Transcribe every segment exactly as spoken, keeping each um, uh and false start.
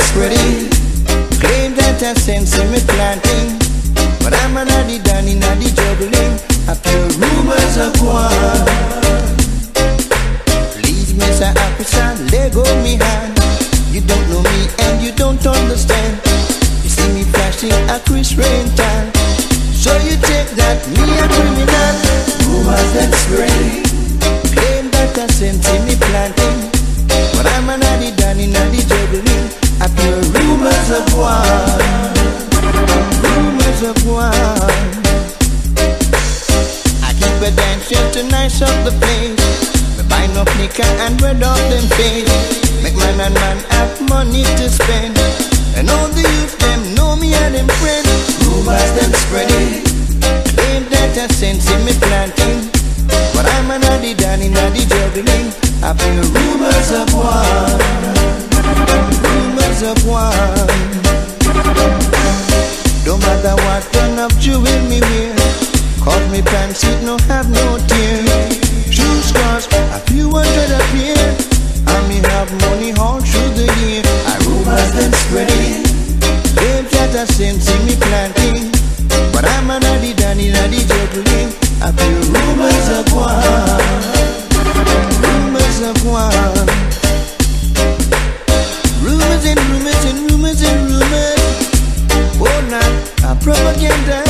spreading. Claim that I sense in me planting, but I'm a noddy danny noddy juggling. I feel rumors of war. Please, Mister Officer, let go me hand. You don't know me and you don't understand. You see me flashing a Chris Rental, so you take that me a criminal. Rumors that spreading. Claim that I sense in me planting, but I'm a noddy danny noddy juggling. I feel rumors of war. Rumors of war. I keep a dancing to nice up the place. We buy no liquor and red off them face. Make man and man have money to spend, and all the youth them know me and them friends. Rumors them spreading. Claim that I sense in me planting, but I'm a noddy danny noddy juggling. I feel rumors of war. Rumors of war. Don't matter what turn of jewel me wear, cause me pants it no have no tear. Shoe scars a few hundred a pair, and me have money all through the year. I rumors them spreading. Claim that I sense in me planting, but I'm a noddy danny noddy juggling. I feel rumors of war. Rumors of war. Rumors and rumors and rumors and rumors. Oh, now a propaganda.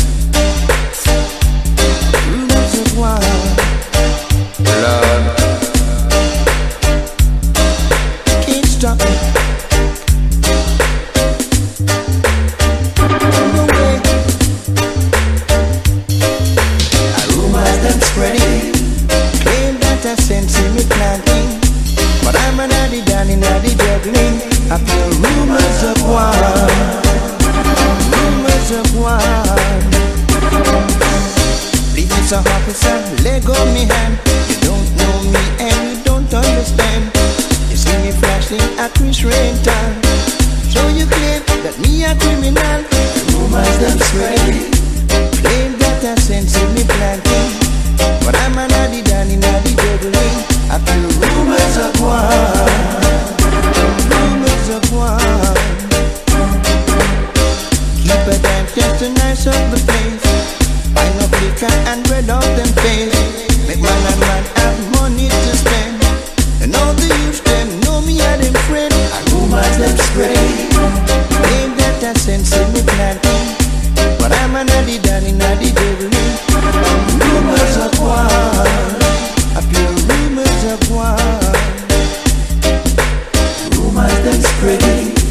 Rumors of war. Lord, can't stop it. No way. A rumors them spreading. Claim that I sense in me planting, but I'm a noddy danny noddy juggling. I feel rumors of war. Rumors of war. Please, Mister Officer, let go me hand. You don't know me and you don't understand. You see me flashing a Chris Rental, so you claim that me a criminal. Rumors them spreading. Claim that I sense in me planting, but I'm a noddy danny noddy juggling. I feel rumors of war. Rumors of war. Keep a dance just to nice up the place. Buy no liquor and red off them face. Make man and man have money to spend, and all the youth them know me and them friend. And rumors them spreading. Claim that I sense in me planting, but I'm a noddy danny noddy juggling. Rumors of war. I feel rumors of war. Rumors them spreading.